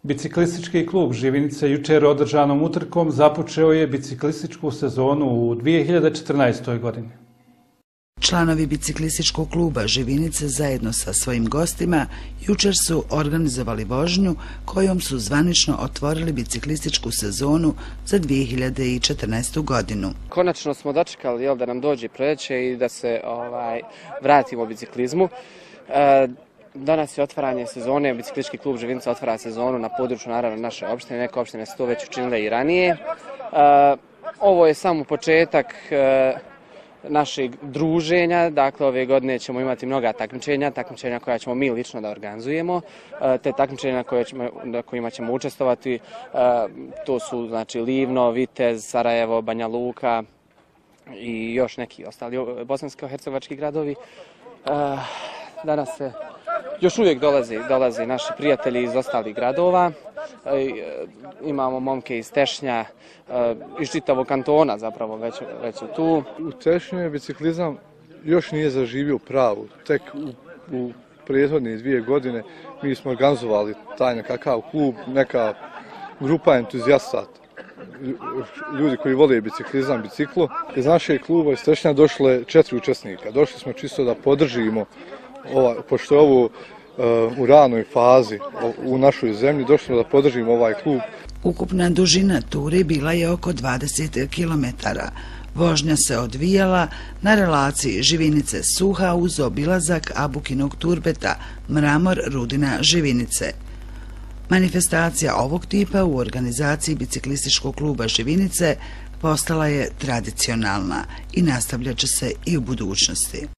Biciklistički klub Živinica jučer održanom utrkom započeo je biciklističku sezonu u 2014. godini. Članovi biciklističkog kluba Živinice zajedno sa svojim gostima jučer su organizovali vožnju kojom su zvanično otvorili biciklističku sezonu za 2014. godinu. Konačno smo dočekali da nam dođe proljeće i da se vratimo biciklizmu. Danas je otvaranje sezone, biciklistički klub Živinica otvara sezonu na području naravno naše opštine, neke opštine su to već učinile i ranije. Ovo je samo početak našeg druženja, dakle ove godine ćemo imati mnoga takmičenja koja ćemo mi lično da organizujemo, te takmičenja na kojima ćemo učestvovati, to su znači Livno, Vitez, Sarajevo, Banja Luka i još neki ostali bosansko-hercegovački gradovi. Danas se još uvijek dolaze naši prijatelji iz ostalih gradova. Imamo momke iz Tešnja, iz čitavog kantona zapravo već su tu. U Tešnju biciklizam još nije zaživio pravu. Tek u prethodne 2 godine mi smo organizovali taj nekakav klub, neka grupa entuzijasta, ljudi koji vole biciklizam, biciklo. Iz našeg kluba iz Tešnja došle 4 učesnika. Došli smo čisto da podržimo, pošto je ovo u ranoj fazi u našoj zemlji, došli smo da podržimo ovaj klub. Ukupna dužina ture bila je oko 20 km. Vožnja se odvijala na relaciji Živinice Suha uz obilazak Abukinog Turbeta, Mramor, Rudina, Živinice. Manifestacija ovog tipa u organizaciji biciklističkog kluba Živinice postala je tradicionalna i nastavljat će se i u budućnosti.